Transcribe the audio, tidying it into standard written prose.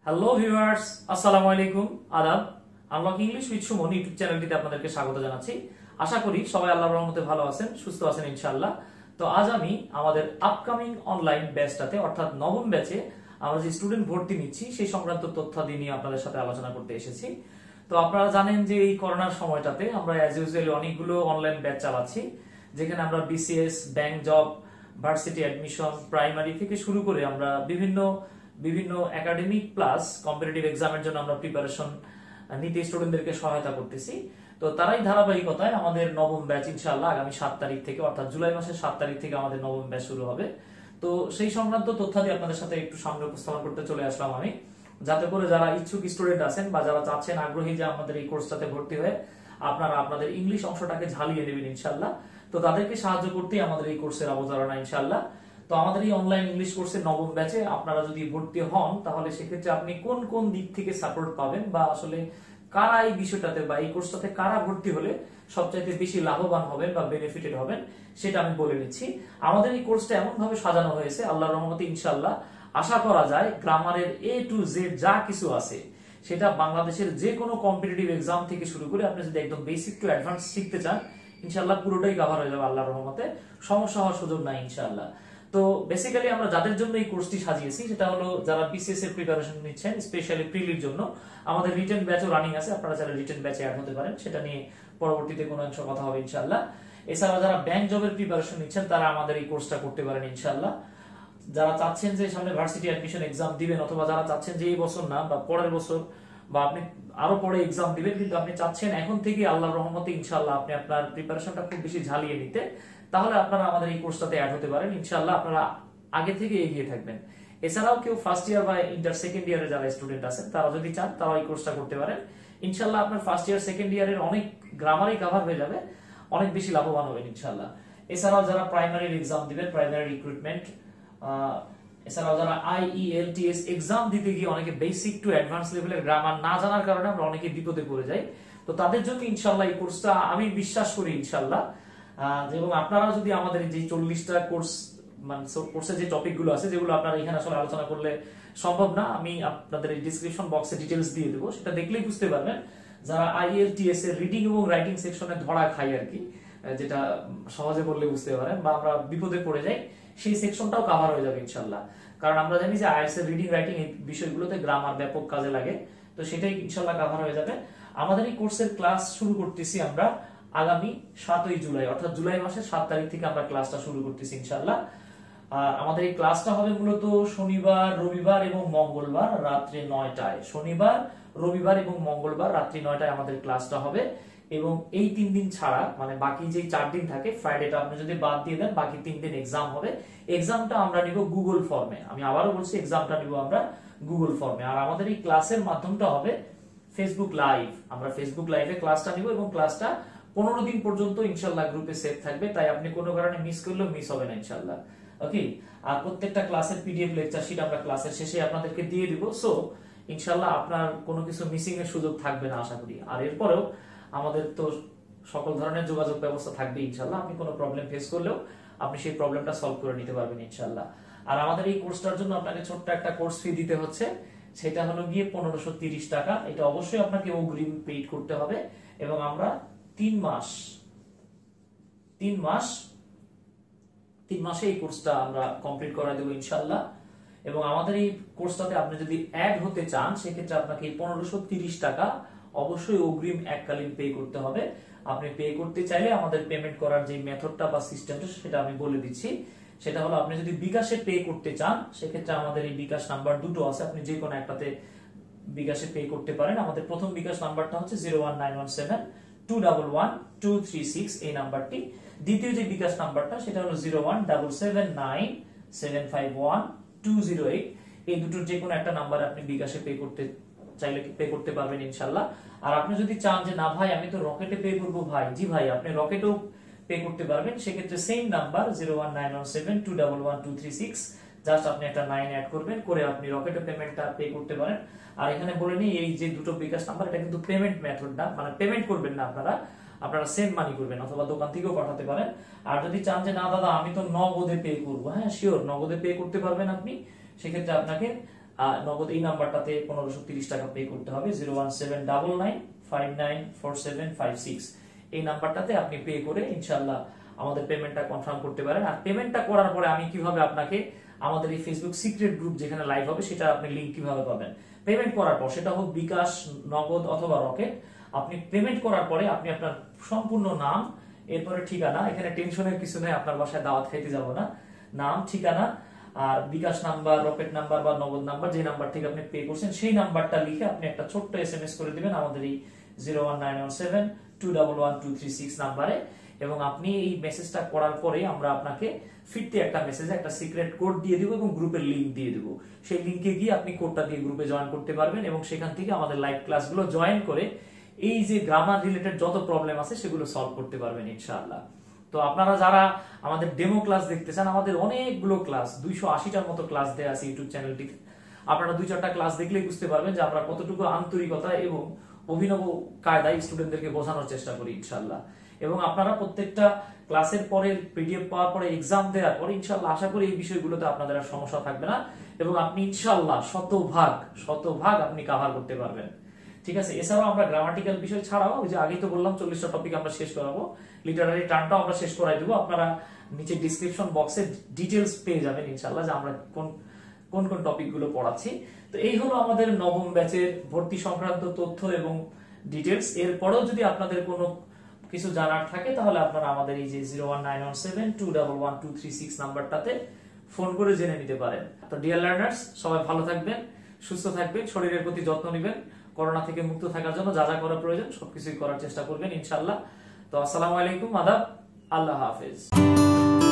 Hello viewers, আসসালামু আলাইকুম, আদাব। Unlock English with Suman YouTube চ্যানেলটিতে আপনাদেরকে স্বাগত জানাচ্ছি। আশা করি সবাই আল্লাহর রহমতে ভালো আছেন, সুস্থ আছেন ইনশাআল্লাহ। তো আজ আমি আমাদের আপকামিং অনলাইন ব্যাচটাতে অর্থাৎ নবম ব্যাচে আমরা যে স্টুডেন্ট ভর্তি নিচ্ছি সেই সংক্রান্ত তথ্যাদি নিয়ে আপনাদের সাথে আলোচনা করতে এসেছি। তো আপনারা জানেন যে এই করোনার সময়টাতে আমরা অ্যাজ ইউজুয়ালি অনেকগুলো অনলাইন ব্যাচ চালাচ্ছি, যেখানে আমরা BCS, bank job, varsity admission, primary থেকে শুরু করে আমরা বিভিন্ন একাডেমিক প্লাস কম্পিটিটিভ এক্সামের জন্য আমরা প্রিপারেশন নিতে স্টুডেন্টদেরকে সহায়তা করতেছি। তো তারাই ধারাবাহিকতায় আমাদের নবম ব্যাচ ইনশাআল্লাহ আগামী 7 তারিখ থেকে অর্থাৎ জুলাই মাসের 7 তারিখ থেকে আমাদের নবম ব্যাচ শুরু হবে। তো সেই সংক্রান্ত তথ্যাদি আপনাদের সাথে একটু সামনে উপস্থাপন করতে চলে আসলাম আমি, যাতে করে যারা ইচ্ছুক স্টুডেন্ট আছেন বা যারা চাচ্ছেন আগ্রহী যে আমাদের এই কোর্সটাতে ভর্তি হয়ে আপনারা আপনাদের ইংলিশ অংশটাকে ঝালিয়ে নেবেন ইনশাআল্লাহ, তো তাদেরকে সাহায্য করতেই আমাদের এই কোর্সের অবতারণা ইনশাআল্লাহ। তো আমাদের এই অনলাইন ইংলিশ কোর্সের নবম ব্যাচে আপনারা যদি ভর্তি হন তাহলে সেক্ষেত্রে আপনি কোন কোন দিক থেকে সাপোর্ট পাবেন বা আসলে কারা এই বিষয়টাতে বা এই কোর্সটাতে কারা ভর্তি হলে সবচাইতে বেশি লাভবান হবেন বা বেনিফিটেড হবেন সেটা আমি বলে নিচ্ছি। আমাদের এই কোর্সটা এমন ভাবে সাজানো হয়েছে আল্লাহর রহমতে ইনশাআল্লাহ, আশা করা যায় গ্রামারের এ টু জেড যা কিছু আছে সেটা বাংলাদেশের যে কোনো কম্পিটিটিভ এক্সাম থেকে শুরু করে আপনি যদি একদম বেসিক টু অ্যাডভান্স শিখতে চান ইনশাআল্লাহ পুরোটাই কভার হয়ে যাবে আল্লাহর রহমতে, সমস্যা হওয়ার সুযোগ নাই ইনশাআল্লাহ। তো বেসিক্যালি আমরা যাদের জন্য এই কোর্সটি সাজিয়েছি সেটা হলো যারা বিসিএস এর প্রিপারেশন নিচ্ছেন, স্পেশালি প্রিলির জন্য আমাদের রিটেন ব্যাচও রানিং আছে, আপনারা যারা রিটেন ব্যাচে অ্যাড হতে পারেন সেটা নিয়ে পরবর্তীতে কোনো অংশ কথা হবে ইনশাআল্লাহ। এছাড়া যারা ব্যাংক জবের প্রিপারেশন নিচ্ছেন তারা আমাদের এই কোর্সটা করতে পারেন ইনশাআল্লাহ। যারা চাচ্ছেন যে সামনে ভার্সিটি অ্যাডমিশন এক্সাম দিবেন অথবা যারা চাচ্ছেন যে এই বছর না বা পরের বছর বা আপনি আরো পরে এক্সাম দিবেন কিন্তু আপনি চাচ্ছেন এখন থেকে আল্লাহর রহমতে ইনশাআল্লাহ আপনি আপনার প্রিপারেশনটা খুব বেশি ঝালিয়ে নিতে, তাহলে আপনারা আমাদের এই কোর্সটাতে অ্যাড হতে পারেন ইনশাআল্লাহ, আপনারা আগে থেকে এগিয়ে থাকবেন। এছাড়াও কেউ ফার্স্ট ইয়ার বা ইন্টার সেকেন্ড ইয়ারে যারা স্টুডেন্ট আছেন তারা যদি চান তারা এই কোর্সটা করতে পারেন ইনশাআল্লাহ। আপনার ফার্স্ট ইয়ার সেকেন্ড ইয়ারের অনেক গ্রামারই কভার হয়ে যাবে, অনেক বেশি লাভবান হবেন ইনশাআল্লাহ। এছাড়াও যারা প্রাইমারির এক্সাম দিবেন, প্রাইমারি রিক্রুটমেন্ট, এছাড়াও যারা IELTS এক্সাম দিতে গিয়ে অনেকে বেসিক টু অ্যাডভান্স লেভেলের গ্রামার না জানার কারণে আমরা অনেকে বিপদে পড়ে যাই, তো তাদের জন্য ইনশাআল্লাহ এই কোর্সটা আমি বিশ্বাস করি ইনশাআল্লাহ। এবং আপনারা যদি আমাদের যে 40টা কোর্স মানে কোর্সের যে টপিকগুলো আছে যেগুলো আপনারা এখানে আসলে আলোচনা করলে সম্ভব না, আমি আপনাদের এই ডিসক্রিপশন বক্সে ডিটেইলস দিয়ে দেবো, সেটা দেখলেই বুঝতে পারবেন। যারা IELTS এর রিডিং এবং রাইটিং সেকশনে ধরা খাই আর কি, যেটা সহজে বললে বুঝতে পারেন বা আমরা বিপদে পড়ে যাই, সেই সেকশনটাও কভার হয়ে যাবে ইনশাআল্লাহ। কারণ আমরা জানি যে IELTS এর রিডিং রাইটিং এই বিষয়গুলোতে গ্রামার ব্যাপক কাজে লাগে, তো সেটাই ইনশাআল্লাহ কভার হয়ে যাবে। আমাদের এই কোর্সের ক্লাস শুরু করতেছি আমরা আগামী 7ই জুলাই অর্থাৎ জুলাই মাসের 7 তারিখ থেকে আমরা ক্লাসটা শুরু করতেছি ইনশাআল্লাহ। আর আমাদের এই ক্লাসটা হবে মূলত শনিবার, রবিবার এবং মঙ্গলবার রাত্রে 9টায়। শনিবার, রবিবার এবং মঙ্গলবার রাত্রি 9টায় আমাদের ক্লাসটা হবে। এবং এই 3 দিন ছাড়া মানে বাকি যে 4 দিন থাকে, ফ্রাইডেটা আপনি যদি বাদ দিয়ে দেন বাকি 3 দিন এক্সাম হবে। এক্সামটা আমরা নিব গুগল ফর্মে, আমি আবারও বলছি এক্সামটা নিব আমরা গুগল ফর্মে। আর আমাদের এই ক্লাসের মাধ্যমটা হবে ফেসবুক লাইভ, আমরা ফেসবুক লাইভে ক্লাসটা নিব এবং ক্লাসটা 15 দিন পর্যন্ত ইনশাআল্লাহ গ্রুপে সেভ থাকবে, তাই আপনি কোনো কারণে মিস করলেও মিস হবে না ইনশাআল্লাহ। ওকে, আর প্রত্যেকটা ক্লাসের পিডিএফ লেকচার শিট আমরা ক্লাসের শেষে আপনাদেরকে দিয়ে দিব, সো ইনশাআল্লাহ আপনার কোনো কিছু মিসিং এর সুযোগ থাকবে না আশা করি। আর এরপরেও আমাদের তো সকল ধরনের যোগাযোগ ব্যবস্থা থাকবে ইনশাআল্লাহ, আপনি কোনো প্রবলেম ফেস করলেও আপনি সেই প্রবলেমটা সলভ করে নিতে পারবেন ইনশাআল্লাহ। আর আমাদের এই কোর্সটার জন্য আপনাকে ছোট্ট একটা কোর্স ফি দিতে হচ্ছে, সেটা হলো গিয়ে 1530 টাকা। এটা অবশ্যই আপনাকে অগ্রিম পেইড করতে হবে এবং আমরা 3 মাসে এই কোর্সটা আমরা কমপ্লিট করা দেব ইনশাআল্লাহ। এবং আমাদের এই কোর্সটাতে আপনি যদি অ্যাড হতে চান সেক্ষেত্রে আপনাকে 1530 টাকা অবশ্যই অগ্রিম এককালীন পে করতে হবে। আপনি পে করতে চাইলে আমাদের পেমেন্ট করার যে মেথডটা বা সিস্টেমটা সেটা আমি বলে দিচ্ছি। সেটা হলো আপনি যদি বিকাশে পে করতে চান সেক্ষেত্রে আমাদের এই বিকাশ নাম্বার দুটো আছে, আপনি যে কোনো একটাতে বিকাশে পে করতে পারেন। আমাদের প্রথম বিকাশ নাম্বারটা হচ্ছে 01917211236 এই নাম্বারটি। দ্বিতীয় যে বিকাশ নাম্বারটা সেটা হলো 01779751208। এই দুটোর যে কোনো একটা নাম্বার আপনি বিকাশে পে করতে চাইলে পে করতে পারবেন ইনশাআল্লাহ। আর আপনি যদি চান যে না ভাই আমি তো রকেটে পে করবো, ভাই জি ভাই আপনি রকেটেও পে করতে পারবেন, সেক্ষেত্রে সেম নাম্বার 01917211236, জাস্ট আপনি একটা 9 অ্যাড করবেন, করে আপনি রকেটে পেমেন্টটা পে করতে পারেন। আর এখানে বলে নিই এই যে দুটো বিকাশ নাম্বার এটা কিন্তু পেমেন্ট মেথড না, মানে পেমেন্ট করবেন না আপনারা সেন্ড মানি করবেন অথবা দোকান থেকেও পাঠাতে পারেন। আর যদি চান যে না দাদা আমি তো নগদে পে করবো, হ্যাঁ শিওর নগদে পে করতে পারবেন আপনি, সেক্ষেত্রে আপনাকে নগদ এই নাম্বারটাতে 1530 টাকা পে করতে হবে। 01799594756 এই নাম্বারটাতে আপনি পে করে ইনশাআল্লাহ আমাদের পেমেন্টটা কনফার্ম করতে পারেন। আর পেমেন্টটা করার পরে আমি কিভাবে আপনাকে আমাদের এই ফেসবুক সিক্রেট গ্রুপ যেখানে লাইভ হবে সেটা আপনি লিংক কিভাবে পাবেন, পেমেন্ট করার পর, সেটা হোক বিকাশ, নগদ অথবা রকেট। আপনি পেমেন্ট করার পরে আপনি আপনার সম্পূর্ণ নাম, এরপরে ঠিকানা, এখানে টেনশনের কিছু নেই, আপনার বাসায় দাওয়াত খাইতে যাব না, নাম, ঠিকানা আর বিকাশ নাম্বার, রকেট নাম্বার বা নগদ নাম্বার, যে নাম্বার থেকে আপনি পে করছেন সেই নাম্বারটা লিখে আপনি একটা ছোট্ট SMS করে দিবেন আমাদের এই 01917211236 নাম্বারে। এবং আপনি এই মেসেজটা করার পরে আমরা আপনাকে ফিরতে একটা মেসেজে একটা সিক্রেট কোড দিয়ে দিব এবং গ্রুপের লিংক দিয়ে দিব। সেই লিংকে গিয়ে আপনি কোডটা দিয়ে গ্রুপে জয়েন করতে পারবেন এবং সেখান থেকে আমাদের লাইভ ক্লাসগুলো জয়েন করে এই যে গ্রামার রিলেটেড যত প্রবলেম আছে সেগুলো সলভ করতে পারবেন ইনশাআল্লাহ। তো আপনারা যারা আমাদের ডেমো ক্লাস দেখতে চান, আমাদের অনেকগুলো ক্লাস, 280টার মতো ক্লাস দেয়া আছে ইউটিউব চ্যানেলটিতে। আপনারা 2-4টা ক্লাস দেখলেই বুঝতে পারবেন যে আমরা কতটুকু আন্তরিকতা এবং অভিনব কায়দায় স্টুডেন্টদেরকে বোঝানোর চেষ্টা করি ইনশাআল্লাহ। এবং আপনারা প্রত্যেকটা ক্লাসের পরে PDF পাওয়ার পরে এক্সাম দেওয়ার পরে ইনশাআল্লাহ আশা করি এই বিষয়গুলোতে আপনাদের আর সমস্যা থাকবে না এবং আপনি ইনশাআল্লাহ শতভাগ আপনি কভার করতে পারবেন। ঠিক আছে। এছাড়াও আমরা গ্রামাটিক্যাল বিষয় ছাড়াও, ওই যে আগেই তো বললাম 40টা টপিক আমরা শেষ করাবো, লিটারারি টার্মটাও আমরা শেষ করাই দেবো। আপনারা নিচে ডিসক্রিপশন বক্সে ডিটেলস পেয়ে যাবেন ইনশাআল্লাহ যে আমরা কোন কোন টপিক গুলো পড়াচ্ছি। তো এই হলো আমাদের নবম ব্যাচের ভর্তি সংক্রান্ত তথ্য এবং ডিটেলস। এরপরেও যদি আপনাদের কোনো কিছু জানার থাকে তাহলে আপনারা আমাদের এই যে 01917211236 নাম্বারটাতে ফোন করে জেনে নিতে পারেন। তো ডিয়ার লার্নার্স, সবাই ভালো থাকবেন, সুস্থ থাকবেন, শরীরের প্রতি যত্ন নেবেন, করোনা থেকে মুক্ত থাকার জন্য যা যা করা প্রয়োজন সবকিছুই করার চেষ্টা করবেন ইনশাআল্লাহ। তো আসসালামু আলাইকুম, আদাব, আল্লাহ হাফেজ।